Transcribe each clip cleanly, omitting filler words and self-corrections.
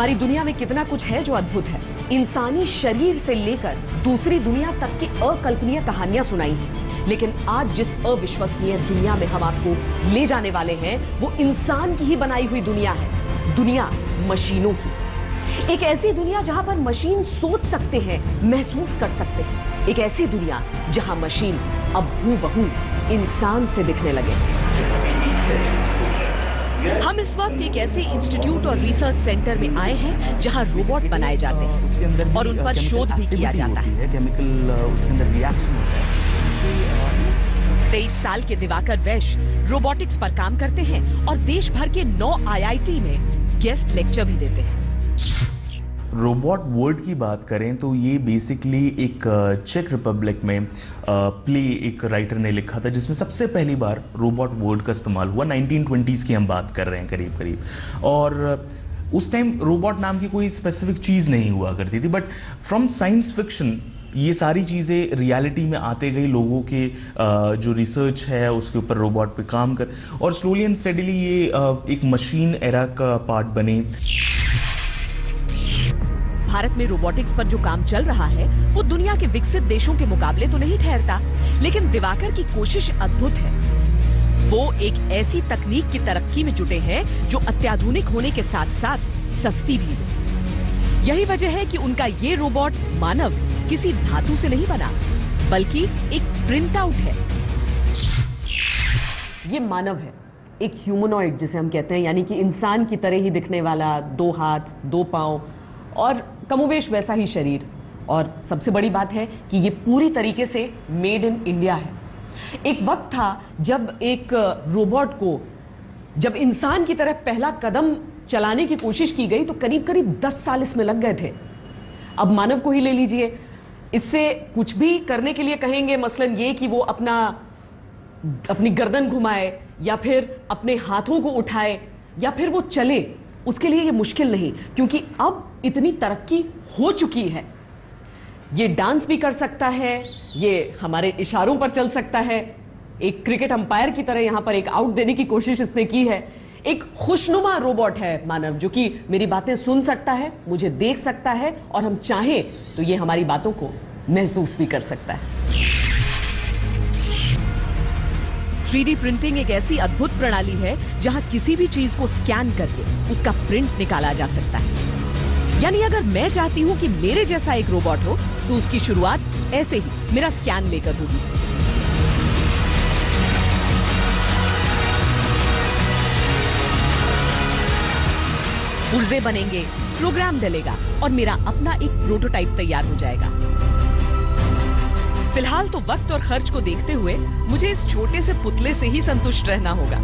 हमारी दुनिया में कितना कुछ है जो अद्भुत है। इंसानी शरीर से लेकर दूसरी दुनिया तक की अकल्पनीय कहानियां सुनाई हैं, लेकिन आज जिस अविश्वसनीय दुनिया में हम आपको ले जाने वाले हैं वो इंसान की ही बनाई हुई दुनिया है, दुनिया मशीनों की। एक ऐसी दुनिया जहां पर मशीन सोच सकते हैं, महसूस कर सकते हैं, एक ऐसी दुनिया जहां मशीन अब हूबहू इंसान से दिखने लगे। हम इस वक्त एक ऐसे इंस्टीट्यूट और रिसर्च सेंटर में आए हैं जहां रोबोट बनाए जाते हैं और उन पर शोध भी किया जाता है। केमिकल उसके अंदर रिएक्शन होता है। 23 साल के दिवाकर वैश्य रोबोटिक्स पर काम करते हैं और देश भर के 9 IIT में गेस्ट लेक्चर भी देते हैं। रोबोट वर्ड की बात करें तो ये बेसिकली एक चेक रिपब्लिक में प्ले एक राइटर ने लिखा था जिसमें सबसे पहली बार रोबोट वर्ड का इस्तेमाल हुआ। 1920s की हम बात कर रहे हैं करीब करीब। और उस टाइम रोबोट नाम की कोई स्पेसिफिक चीज़ नहीं हुआ करती थी, बट फ्रॉम साइंस फिक्शन ये सारी चीज़ें रियलिटी में आते गई। लोगों के जो रिसर्च है उसके ऊपर रोबोट पे काम कर, और स्लोली एंड स्टेडीली ये एक मशीन एरा का पार्ट बने। भारत में रोबोटिक्स पर जो काम चल रहा है वो दुनिया के विकसित देशों के मुकाबले तो नहीं ठहरता, लेकिन दिवाकर की कोशिश अद्भुत है। वो एक ऐसी तकनीक की तरक्की में जुटे हैं जो अत्याधुनिक होने के साथ साथ सस्ती भी हो। यही वजह है कि उनका ये रोबोट मानव किसी धातु से नहीं बना, बल्कि एक प्रिंट आउट है। ये मानव है, एक ह्यूमनॉइड जिसे हम कहते हैं, यानी कि इंसान की तरह ही दिखने वाला, 2 हाथ 2 पांव और कमोवेश वैसा ही शरीर। और सबसे बड़ी बात है कि ये पूरी तरीके से मेड इन इंडिया है। एक वक्त था जब एक रोबोट को जब इंसान की तरह पहला कदम चलाने की कोशिश की गई तो करीब करीब 10 साल इसमें लग गए थे। अब मानव को ही ले लीजिए, इससे कुछ भी करने के लिए कहेंगे, मसलन ये कि वो अपनी गर्दन घुमाए या फिर अपने हाथों को उठाए या फिर वो चले, उसके लिए ये मुश्किल नहीं, क्योंकि अब इतनी तरक्की हो चुकी है। ये डांस भी कर सकता है, ये हमारे इशारों पर चल सकता है। एक क्रिकेट अंपायर की तरह यहां पर एक आउट देने की कोशिश इसने की है। एक खुशनुमा रोबोट है मानव, जो कि मेरी बातें सुन सकता है, मुझे देख सकता है और हम चाहें तो ये हमारी बातों को महसूस भी कर सकता है। 3D प्रिंटिंग एक ऐसी अद्भुत प्रणाली है जहां किसी भी चीज को स्कैन करके उसका प्रिंट निकाला जा सकता है। यानी अगर मैं चाहती हूं कि मेरे जैसा एक रोबोट हो तो उसकी शुरुआत ऐसे ही मेरा स्कैन लेकर होगी। पुर्जे बनेंगे, प्रोग्राम डलेगा और मेरा अपना एक प्रोटोटाइप तैयार हो जाएगा। फिलहाल तो वक्त और खर्च को देखते हुए मुझे इस छोटे से पुतले से ही संतुष्ट रहना होगा।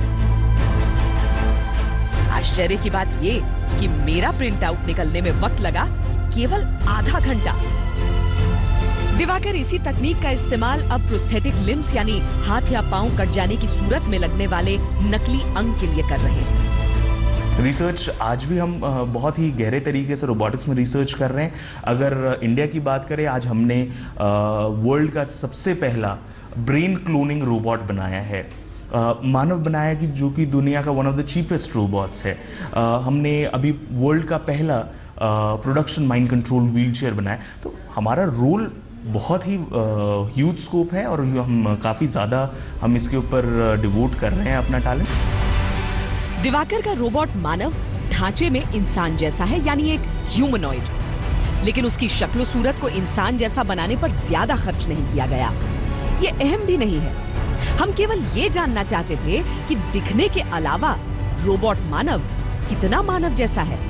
आश्चर्य की बात ये कि मेरा प्रिंट आउट निकलने में वक्त लगा केवल आधा घंटा। दिवाकर इसी तकनीक का इस्तेमाल अब प्रोस्थेटिक लिम्स यानी हाथ या पांव कट जाने की सूरत में लगने वाले नकली अंग के लिए कर रहे हैं। रिसर्च आज भी हम बहुत ही गहरे तरीके से रोबोटिक्स में रिसर्च कर रहे हैं। अगर इंडिया की बात करें, आज हमने वर्ल्ड का सबसे पहला ब्रेन क्लोनिंग रोबोट बनाया है, मानव बनाया, कि जो कि दुनिया का one of the cheapest robots है। हमने अभी वर्ल्ड का पहला प्रोडक्शन माइंड कंट्रोल व्हीलचेयर बनाया। तो हमारा रोल बहुत ही ह्यूज स्कोप है और हम काफ़ी ज़्यादा हम इसके ऊपर डिवोट कर रहे हैं अपना टैलेंट। दिवाकर का रोबोट मानव ढांचे में इंसान जैसा है, यानी एक ह्यूमनॉइड, लेकिन उसकी शक्ल सूरत को इंसान जैसा बनाने पर ज्यादा खर्च नहीं किया गया। ये अहम भी नहीं है, हम केवल ये जानना चाहते थे कि दिखने के अलावा रोबोट मानव कितना मानव जैसा है।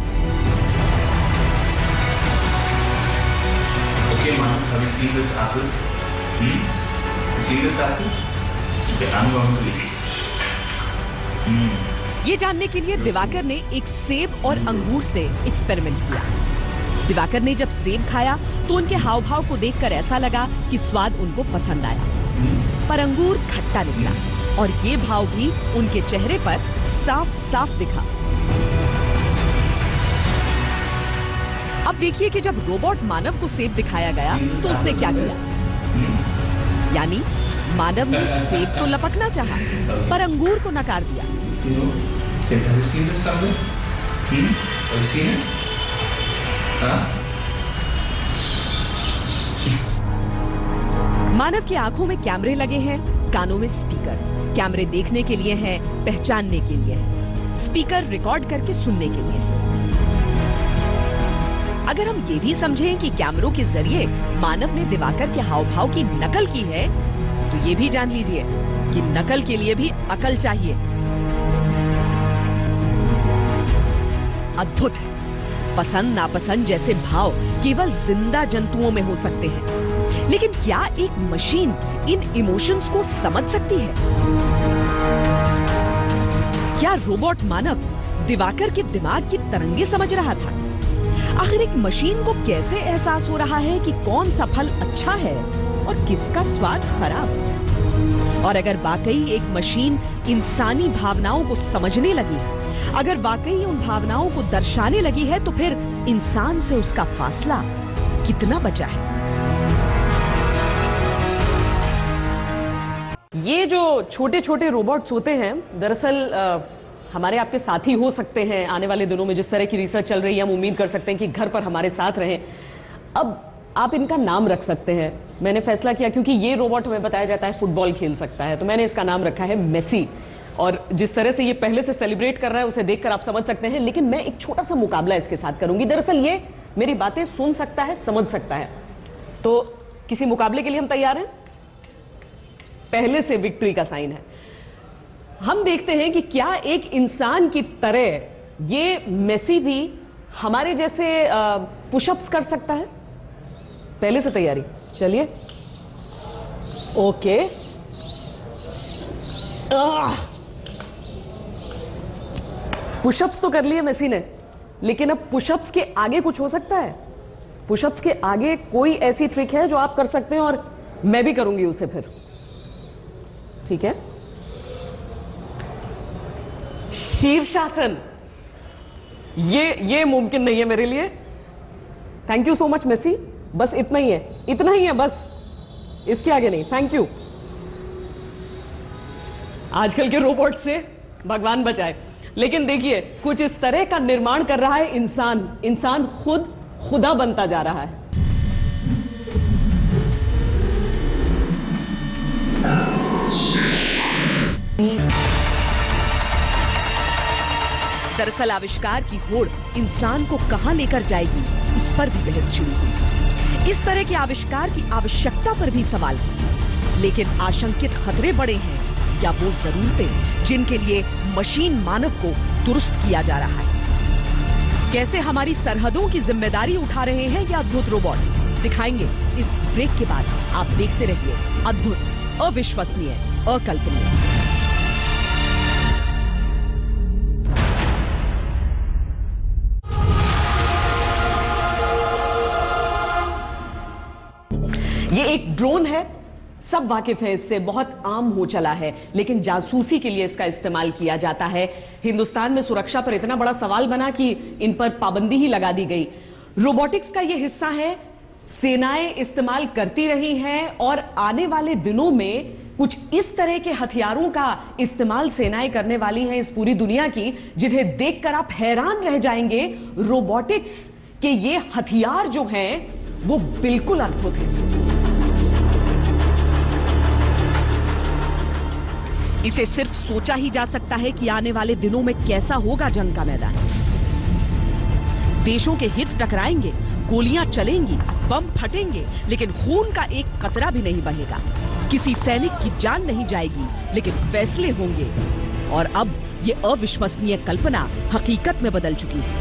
Okay, Manav, have you seen this apple? You seen this apple? Okay, I'm going to eat it. ये जानने के लिए दिवाकर ने एक सेब और अंगूर से एक्सपेरिमेंट किया। दिवाकर ने जब सेब खाया तो उनके हाव भाव को देखकर ऐसा लगा कि स्वाद उनको पसंद आया, पर अंगूर खट्टा निकला और ये भाव भी उनके चेहरे पर साफ साफ दिखा। अब देखिए कि जब रोबोट मानव को सेब दिखाया गया तो उसने क्या किया। यानी मानव ने सेब को लपकना चाहा, पर अंगूर को नकार दिया। Have you seen this somewhere? Have you seen it? मानव की आंखों में कैमरे लगे हैं, कानों में स्पीकर। कैमरे देखने के लिए हैं, पहचानने के लिए हैं, स्पीकर रिकॉर्ड करके सुनने के लिए हैं। अगर हम ये भी समझें कि कैमरों के जरिए मानव ने दिवाकर के हाव भाव की नकल की है, तो ये भी जान लीजिए कि नकल के लिए भी अकल चाहिए। अद्भुत है। पसंद नापसंद जैसे भाव केवल जिंदा जंतुओं में हो सकते हैं, लेकिन क्या एक मशीन इन इमोशंस को समझ सकती है? क्या रोबोट मानव दिवाकर के दिमाग की तरंगे समझ रहा था? आखिर एक मशीन को कैसे एहसास हो रहा है कि कौन सा फल अच्छा है और किसका स्वाद खराब? और अगर वाकई एक मशीन इंसानी भावनाओं को समझने लगी है, अगर वाकई उन भावनाओं को दर्शाने लगी है, तो फिर इंसान से उसका फासला कितना बचा है? ये जो छोटे छोटे रोबोट्स होते हैं, दरअसल हमारे आपके साथी हो सकते हैं आने वाले दिनों में। जिस तरह की रिसर्च चल रही है, हम उम्मीद कर सकते हैं कि घर पर हमारे साथ रहें। अब आप इनका नाम रख सकते हैं। मैंने फैसला किया, क्योंकि ये रोबोट हमें बताया जाता है फुटबॉल खेल सकता है, तो मैंने इसका नाम रखा है मेसी। और जिस तरह से ये पहले से सेलिब्रेट कर रहा है, उसे देखकर आप समझ सकते हैं। लेकिन मैं एक छोटा सा मुकाबला इसके साथ करूंगी। दरअसल ये मेरी बातें सुन सकता है, समझ सकता है। तो किसी मुकाबले के लिए हम तैयार हैं? पहले से विक्ट्री का साइन है। हम देखते हैं कि क्या एक इंसान की तरह ये मेसी भी हमारे जैसे पुशअप्स कर सकता है? पहले से तैयारी, चलिए। ओके, पुशअप्स तो कर लिए मेसी ने, लेकिन अब पुशअप्स के आगे कुछ हो सकता है? पुशअप्स के आगे कोई ऐसी ट्रिक है जो आप कर सकते हैं और मैं भी करूंगी उसे फिर? ठीक है। शीर्षासन, ये मुमकिन नहीं है मेरे लिए। Thank you so much Messi, बस इतना ही है, इतना ही है बस, इसके आगे नहीं। Thank you. आजकल के रोबोट से भगवान बचाए। लेकिन देखिए, कुछ इस तरह का निर्माण कर रहा है इंसान खुद खुदा बनता जा रहा है। दरअसल आविष्कार की होड़ इंसान को कहां लेकर जाएगी, इस पर भी बहस छिड़ी हुई। इस तरह के आविष्कार की आवश्यकता पर भी सवाल है। लेकिन आशंकित खतरे बड़े हैं, या वो जरूरतें जिनके लिए मशीन मानव को दुरुस्त किया जा रहा है? कैसे हमारी सरहदों की जिम्मेदारी उठा रहे हैं ये अद्भुत रोबोट, दिखाएंगे इस ब्रेक के बाद। आप देखते रहिए अद्भुत, अविश्वसनीय, अकल्पनीय। ये एक ड्रोन है, सब वाकिफ है इससे, बहुत आम हो चला है, लेकिन जासूसी के लिए इसका इस्तेमाल किया जाता है। हिंदुस्तान में सुरक्षा पर इतना बड़ा सवाल बना कि इन पर पाबंदी ही लगा दी गई। रोबोटिक्स का ये हिस्सा है, सेनाएं इस्तेमाल करती रही हैं और आने वाले दिनों में कुछ इस तरह के हथियारों का इस्तेमाल सेनाएं करने वाली हैं इस पूरी दुनिया की, जिन्हें देखकर आप हैरान रह जाएंगे। रोबोटिक्स के ये हथियार जो हैं वो बिल्कुल अद्भुत हैं। इसे सिर्फ सोचा ही जा सकता है कि आने वाले दिनों में कैसा होगा जंग का मैदान। देशों के हित टकराएंगे, गोलियां चलेंगी, बम फटेंगे, लेकिन खून का एक कतरा भी नहीं बहेगा। किसी सैनिक की जान नहीं जाएगी, लेकिन फैसले होंगे। और अब यह अविश्वसनीय कल्पना हकीकत में बदल चुकी है।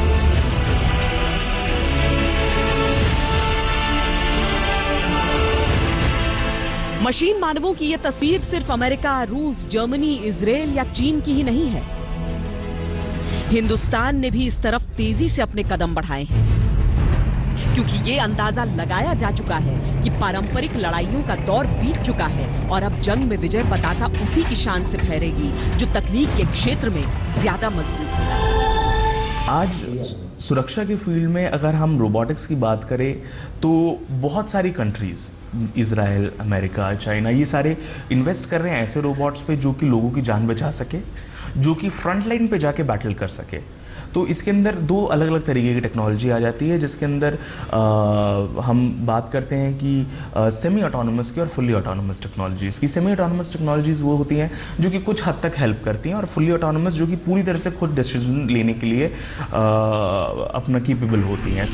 मशीन मानवों की यह तस्वीर सिर्फ अमेरिका, रूस, जर्मनी, इजराइल या चीन की ही नहीं है। हिंदुस्तान ने भी इस तरफ तेजी से अपने कदम बढ़ाए हैं, क्योंकि ये अंदाजा लगाया जा चुका है कि पारंपरिक लड़ाइयों का दौर बीत चुका है और अब जंग में विजय पताका उसी की शान से फहरेगी जो तकनीक के क्षेत्र में ज्यादा मजबूत है। आज सुरक्षा के फील्ड में अगर हम रोबोटिक्स की बात करें तो बहुत सारी कंट्रीज, इजराइल, अमेरिका, चाइना, ये सारे इन्वेस्ट कर रहे हैं ऐसे रोबोट्स पे जो कि लोगों की जान बचा सके, जो कि फ्रंट लाइन पे जाके बैटल कर सके। तो इसके अंदर दो अलग अलग तरीके की टेक्नोलॉजी आ जाती है, जिसके अंदर हम बात करते हैं कि सेमी ऑटोनोमस की और फुल्ली ऑटोनोमस टेक्नोलॉजीज़ की। सेमी ऑटोनोमस टेक्नोलॉजीज़ वो होती हैं जो कि कुछ हद तक हेल्प करती हैं, और फुल्ली ऑटोनोमस जो कि पूरी तरह से खुद डिसीजन लेने के लिए अपना कैपेबल होती हैं।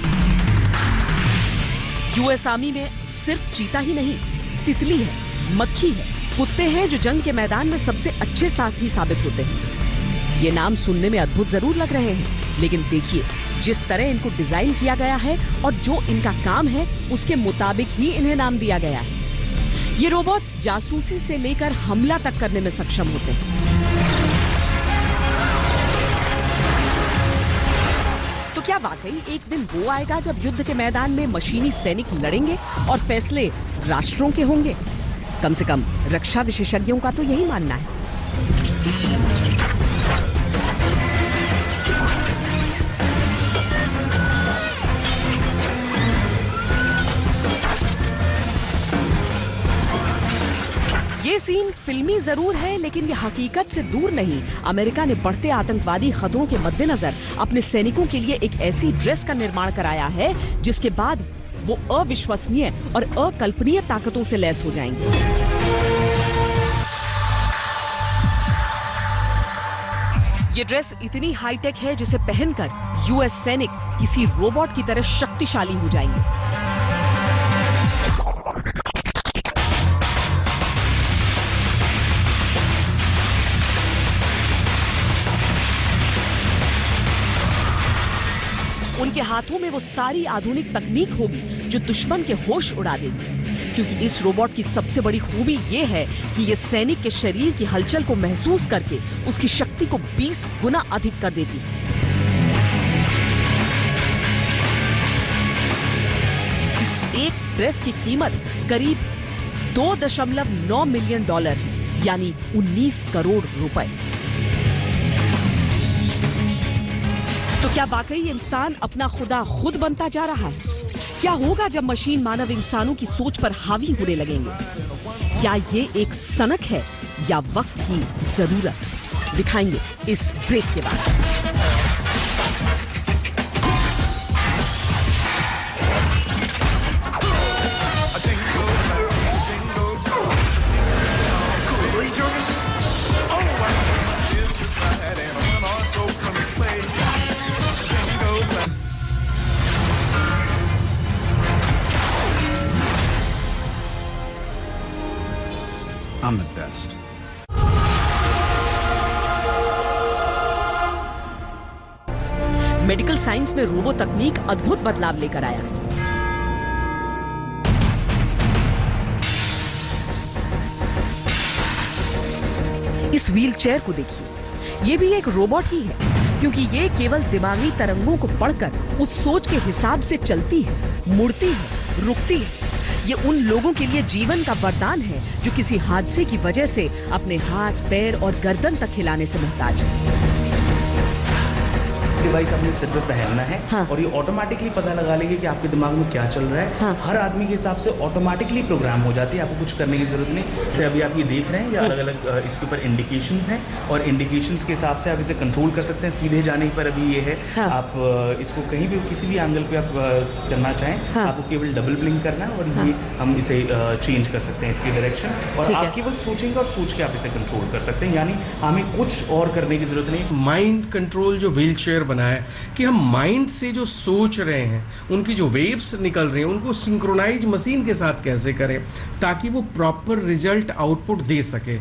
यूएस आर्मी में सिर्फ चीता ही नहीं, तितली है, मक्खी है, कुत्ते हैं जो जंग के मैदान में सबसे अच्छे साथी साबित होते हैं। ये नाम सुनने में अद्भुत जरूर लग रहे हैं, लेकिन देखिए जिस तरह इनको डिजाइन किया गया है और जो इनका काम है उसके मुताबिक ही इन्हें नाम दिया गया है। ये रोबोट्स जासूसी से लेकर हमला तक करने में सक्षम होते हैं। तो क्या वाकई एक दिन वो आएगा जब युद्ध के मैदान में मशीनी सैनिक लड़ेंगे और फैसले राष्ट्रों के होंगे? कम से कम रक्षा विशेषज्ञों का तो यही मानना है। ये सीन फिल्मी जरूर है, लेकिन ये हकीकत से दूर नहीं। अमेरिका ने बढ़ते आतंकवादी खतरों के मद्देनजर अपने सैनिकों के लिए एक ऐसी ड्रेस का निर्माण कराया है जिसके बाद वो अविश्वसनीय और अकल्पनीय ताकतों से लैस हो जाएंगे। ये ड्रेस इतनी हाईटेक है जिसे पहनकर यूएस सैनिक किसी रोबोट की तरह शक्तिशाली हो जाएंगे। उनके हाथों में वो सारी आधुनिक तकनीक होगी जो दुश्मन के होश उड़ा देगी, क्योंकि इस रोबोट की सबसे बड़ी खूबी ये है कि ये सैनिक के शरीर की हलचल को महसूस करके उसकी शक्ति को 20 गुना अधिक कर देती है। इस एक ड्रेस की कीमत करीब $2.9 मिलियन है, यानी 19 करोड़ रुपए। तो क्या वाकई इंसान अपना खुदा खुद बनता जा रहा है? क्या होगा जब मशीन मानव इंसानों की सोच पर हावी होने लगेंगे? क्या ये एक सनक है या वक्त की जरूरत? दिखाएंगे इस ब्रेक के बाद। I'm the best. Medical science में रोबो तकनीक अद्भुत बदलाव लेकर आया है। इस व्हीलचेयर को देखिए, ये भी एक रोबोट ही है, क्योंकि ये केवल दिमागी तरंगों को पढ़कर उस सोच के हिसाब से चलती है, मुड़ती है, रुकती है। ये उन लोगों के लिए जीवन का वरदान है जो किसी हादसे की वजह से अपने हाथ, पैर और गर्दन तक हिलाने से मुहताज है। डिवाइस अपने सिर पे पहनना है, हाँ। और ये ऑटोमेटिकली पता लगा लेगी कि आपके दिमाग में क्या चल रहा है। हाँ। हर आदमी के हिसाब से ऑटोमेटिकली प्रोग्राम हो जाती है, आपको कुछ करने की जरूरत नहीं। जैसे अभी आप ये देख रहे हैं, ये अलग अलग इसके ऊपर इंडिकेशंस हैं, और इंडिकेशंस के हिसाब से आप इसे कंट्रोल कर सकते हैं। सीधे जाने पर अभी ये है, हाँ। आप इसको कहीं भी किसी भी एंगल पे आप करना चाहें, हाँ। आपको केवल डबल ब्लिंक करना है, और हाँ। ये हम इसे चेंज कर सकते हैं इसकी डायरेक्शन, और ठीक आप है। केवल सोचेंगे और सोच के आप इसे कंट्रोल कर सकते हैं। यानी हमें कुछ और करने की जरूरत नहीं। माइंड कंट्रोल जो व्हील चेयर बना है कि हम माइंड से जो सोच रहे हैं, उनकी जो वेव्स निकल रही हैं, उनको सिंक्रोनाइज मशीन के साथ कैसे करें ताकि वो प्रॉपर रिजल्ट आउटपुट दे सके।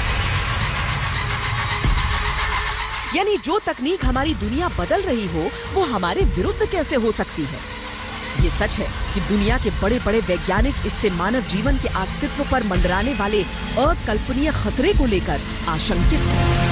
यानी जो तकनीक हमारी दुनिया बदल रही हो, वो हमारे विरुद्ध कैसे हो सकती है? ये सच है कि दुनिया के बड़े बड़े वैज्ञानिक इससे मानव जीवन के अस्तित्व पर मंडराने वाले अकल्पनीय खतरे को लेकर आशंकित हैं।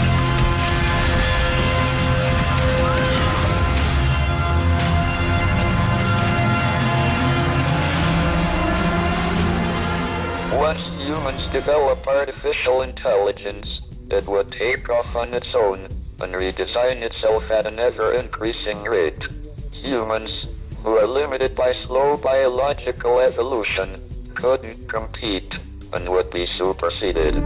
Once humans develop artificial intelligence, it would take off on its own and redesign itself at an ever-increasing rate. Humans, who are limited by slow biological evolution, couldn't compete and would be superseded.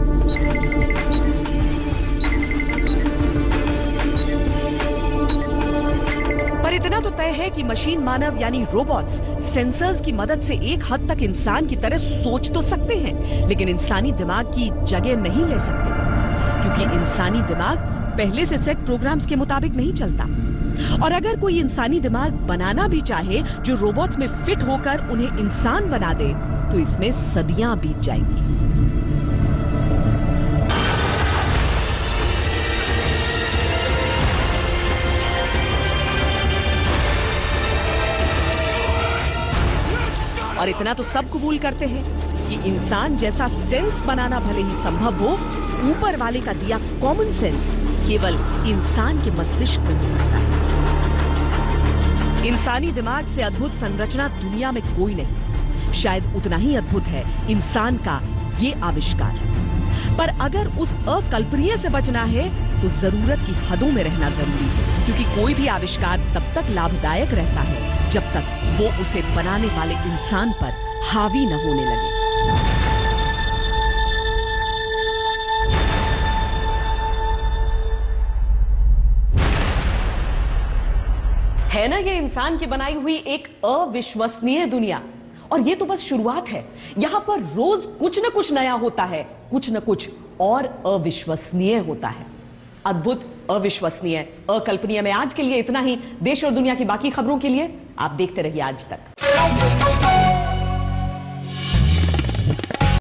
इतना तो तय है कि machine मानव यानी robots sensors की मदद से एक हद तक इंसान की तरह सोच तो सकते हैं, लेकिन इंसानी दिमाग की जगह नहीं ले सकते, क्योंकि इंसानी दिमाग पहले से सेट प्रोग्राम्स के मुताबिक नहीं चलता। और अगर कोई इंसानी दिमाग बनाना भी चाहे जो रोबोट्स में फिट होकर उन्हें इंसान बना दे, तो इसमें सदियां बीत जाएंगी। और इतना तो सब कबूल करते हैं कि इंसान जैसा सेंस बनाना भले ही संभव हो, ऊपर वाले का दिया कॉमन सेंस केवल इंसान के मस्तिष्क में हो सकता है। इंसानी दिमाग से अद्भुत संरचना दुनिया में कोई नहीं। शायद उतना ही अद्भुत है इंसान का ये आविष्कार। पर अगर उस अकल्पनीय से बचना है तो जरूरत की हदों में रहना जरूरी है, क्योंकि कोई भी आविष्कार तब तक लाभदायक रहता है जब तक वो उसे बनाने वाले इंसान पर हावी न होने लगे। है ना ये इंसान की बनाई हुई एक अविश्वसनीय दुनिया। और ये तो बस शुरुआत है। यहां पर रोज कुछ न कुछ नया होता है, कुछ न कुछ और अविश्वसनीय होता है। अद्भुत, अविश्वसनीय, अकल्पनीय में आज के लिए इतना ही। देश और दुनिया की बाकी खबरों के लिए आप देखते रहिए आज तक।